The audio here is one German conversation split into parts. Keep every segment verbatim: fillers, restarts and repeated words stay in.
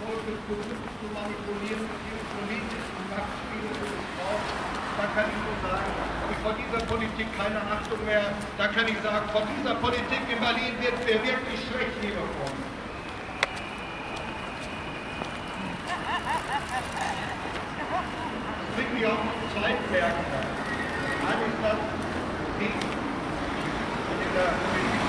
Volkes politisch zu manipulieren, politisch und Machtspiele missbraucht, da kann ich nur sagen, habe ich vor dieser Politik keine Achtung mehr. Da kann ich sagen, vor dieser Politik in Berlin wird mir wirklich schlecht, liebe Freunde. Es bringt mich auf zwei Märkte. Eine ist das, die in der Politik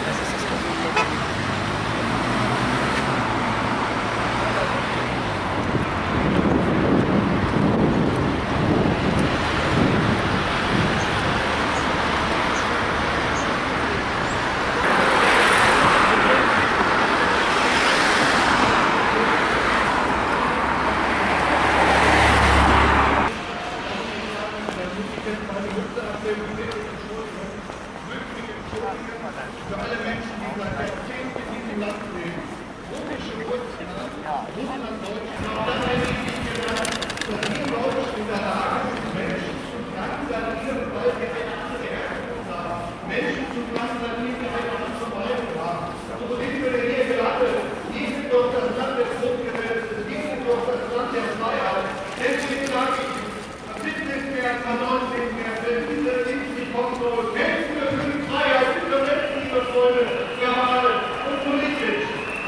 für alle Menschen, die seit Jahrzehnten in diesem Land leben. Russische Wurzeln, Russland, Deutschland, das hätte ich nicht gedacht, dass die Deutschen in der Lage sind, Menschen zu drangsalieren, weil wir eine andere Herkunft haben. Menschen zu drangsalieren, die eine andere Meinung haben. So sind wir hier gelandet. Wir sind doch das Land des Grundgesetzes, wir sind doch das Land der Freiheit. Deswegen sage ich, am siebzehnten März, am neunzehnten März, wenn diese siebzig kommen soll, kämpfen wir für die Freiheit, für die Rechte, liebe Freunde, verbal und politisch.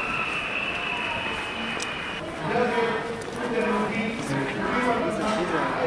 Das ist Ideologie, wie man das sagt,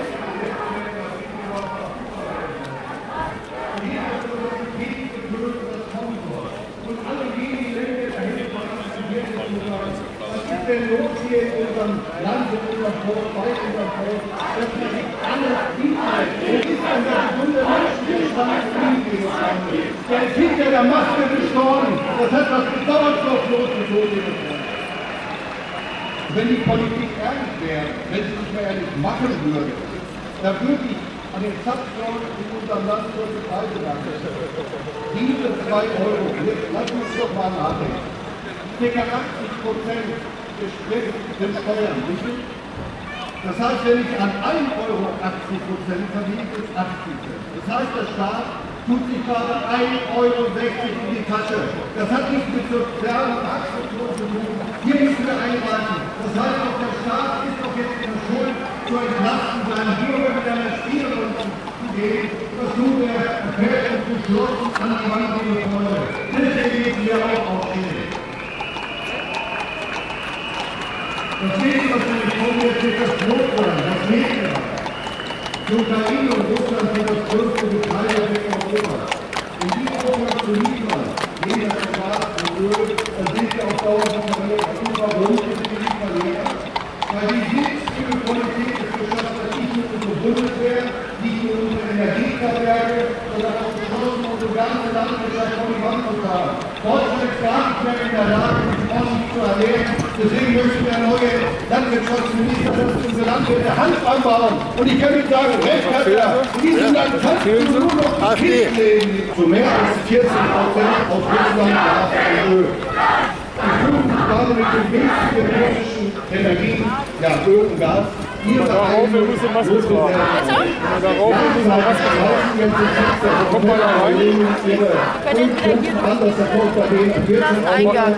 und alle diejenigen, die dahin was ist denn los hier in unserem Land, in unserem Volk, bei unserem Volk, dass man nicht alles liefert? Wo ist denn der gesunde Menschenverstand in diesem Land? Der ist hinter der Maske gestorben. Das hat was mit Sauerstofflos getan. Wenn die Politik ernst wäre, wenn sie sich mal ehrlich machen würde, dann würde ich an den Zapfsäulen in unserem Land solche Preise machen. Diese zwei Euro, lass uns doch mal nachdenken. Circa achtzig Prozent des Sprit sind Steuern, richtig? Das heißt, wenn ich an einem Euro achtzig Prozent verdiene, ist achtzig Cent. Das heißt, der Staat tut sich gerade ein Euro sechzig in die Tasche. Das hat nichts mit sozialen Marktstrukturen zu tun. Hier müssen wir eingreifen. Das heißt, auch der Staat ist doch jetzt in der Schuld zu entlasten, seinen Bürger mit einer Spielrunde zu gehen. Das tut er fest und geschlossen an die Wand, liebe Freunde. Deswegen müssen wir auch aufstehen. Das nächste, was wir bekommen, ist das Notland, das nächste. Die Ukraine und Russland sind das größte Getreidewerk Europas. In diesem Umgang zu liefern, wegen der Gas und Öl, dann sind wir auf Dauer unterwegs. Warum sind wir nicht verlegen? Weil die sinnvolle Politik es geschafft hat, nicht nur unsere Bundeswehr, nicht nur unsere Energiekraftwerke, sondern auch geschlossen unsere ganze Landwirtschaft von die Wand zu fahren. Deutschland ist gar nicht mehr in der Lage, sich ordentlich zu ernähren. Deswegen möchte der neue Landwirtschaftsminister, dass unsere Landwirte Hanf anbauen. Und ich kann Ihnen sagen, recht hat er. In diesem Land kannst du nur noch ein Kind leben. Zu mehr als vierzig Prozent aus Russland Gas und Öl. Die fünf gerade mit den günstigen russischen Energien, ja, Öl und Gas. Darauf, wir müssen Maske tragen. Darauf, wir müssen Maske tragen. Kommt mal da rein. Können wir hier durch den Eingang.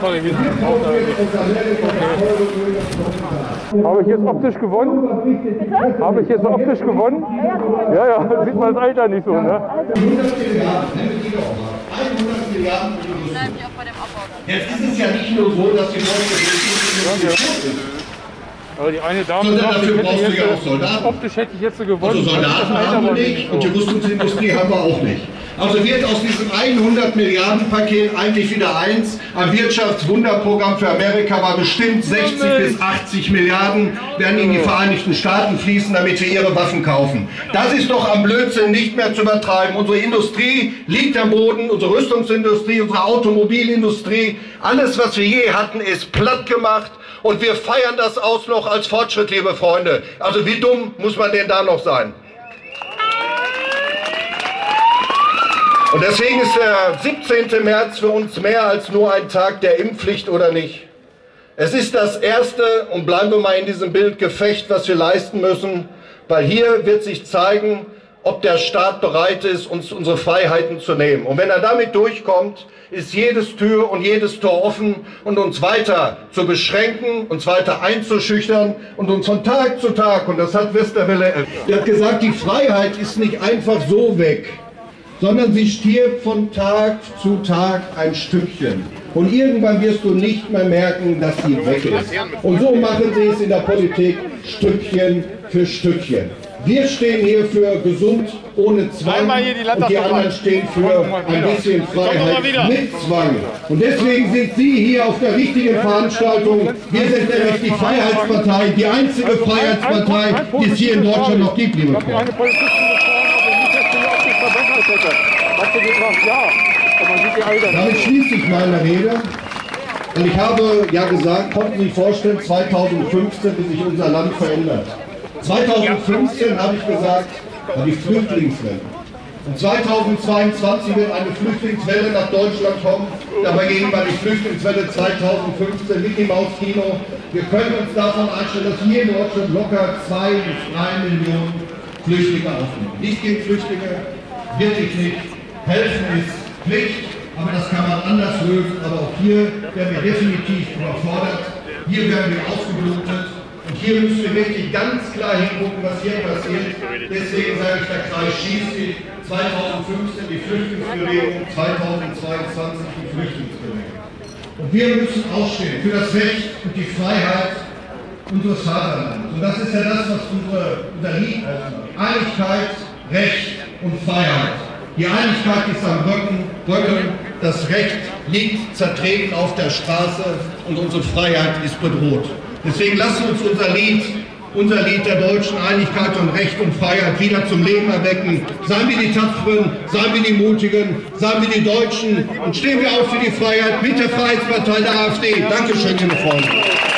Habe ich jetzt optisch gewonnen? Bitte? Habe ich jetzt optisch gewonnen? Ja, ja, sieht man das Alter nicht so, ne? hundert Milliarden, hundert Milliarden. Bleiben die auch bei dem Abbau. Jetzt ist es ja nicht nur so, dass die Leute Aber die eine Dame sagt, ich hätte jetzt, optisch hätte ich jetzt gewonnen. Also Soldaten haben wir nicht und die Rüstungsindustrie haben wir auch nicht. Also wird aus diesem hundert Milliarden Paket eigentlich wieder eins. Ein Wirtschaftswunderprogramm für Amerika war bestimmt sechzig bis achtzig Milliarden werden in die Vereinigten Staaten fließen, damit sie ihre Waffen kaufen. Das ist doch am Blödsinn nicht mehr zu übertreiben. Unsere Industrie liegt am Boden, unsere Rüstungsindustrie, unsere Automobilindustrie, alles was wir je hatten ist platt gemacht. Und wir feiern das aus noch als Fortschritt, liebe Freunde. Also wie dumm muss man denn da noch sein? Und deswegen ist der siebzehnte März für uns mehr als nur ein Tag der Impfpflicht oder nicht. Es ist das erste, und bleiben wir mal in diesem Bild, Gefecht, was wir leisten müssen, weil hier wird sich zeigen, ob der Staat bereit ist, uns unsere Freiheiten zu nehmen. Und wenn er damit durchkommt, ist jedes Tür und jedes Tor offen, und uns weiter zu beschränken, uns weiter einzuschüchtern und uns von Tag zu Tag, und das hat Westerwelle, er hat gesagt, die Freiheit ist nicht einfach so weg, sondern sie stirbt von Tag zu Tag ein Stückchen. Und irgendwann wirst du nicht mehr merken, dass sie weg ist. Und so machen sie es in der Politik Stückchen für Stückchen. Wir stehen hier für gesund, ohne Zwang, und die anderen stehen für ein bisschen Freiheit mit Zwang. Und deswegen sind Sie hier auf der richtigen Veranstaltung. Wir sind nämlich die Freiheitspartei, die einzige Freiheitspartei, die es hier in Deutschland noch gibt, liebe Freunde. Eine Polizistin gefragt, ob er nicht jetzt die Aufsicht verbessert hätte. Hat sie gesagt, ja. Aber man sieht die Alter. Damit schließe ich meine Rede. Und ich habe ja gesagt, konnten Sie sich vorstellen, zweitausendfünfzehn, wie sich unser Land verändert. zweitausendfünfzehn habe ich gesagt, war die Flüchtlingswelle. Und zweitausendzweiundzwanzig wird eine Flüchtlingswelle nach Deutschland kommen. Dabei gegen war die Flüchtlingswelle zweitausendfünfzehn, Mickey Maus Kino. Wir können uns davon einstellen, dass wir in Deutschland locker zwei bis drei Millionen Flüchtlinge aufnehmen. Nicht gegen Flüchtlinge, wirklich nicht. Helfen ist Pflicht, aber das kann man anders lösen. Aber auch hier werden wir definitiv überfordert. Hier werden wir ausgeblutet. Und hier müssen wir wirklich ganz klar hingucken, was hier passiert. Deswegen sage ich, der Kreis Schießig, zweitausendfünfzehn die Flüchtlingsbewegung, zweitausendzweiundzwanzig die Flüchtlingsbewegung. Und wir müssen aufstehen für das Recht und die Freiheit unseres Vaterlandes. Und das ist ja das, was unsere, unser Lied ausmacht. Einigkeit, Recht und Freiheit. Die Einigkeit ist am Rücken, Rücken, das Recht liegt zertreten auf der Straße und unsere Freiheit ist bedroht. Deswegen lasst uns unser Lied, unser Lied der deutschen Einigkeit und Recht und Freiheit wieder zum Leben erwecken. Seien wir die Tapferen, seien wir die Mutigen, seien wir die Deutschen und stehen wir auf für die Freiheit mit der Freiheitspartei der AfD. Dankeschön, liebe Freunde.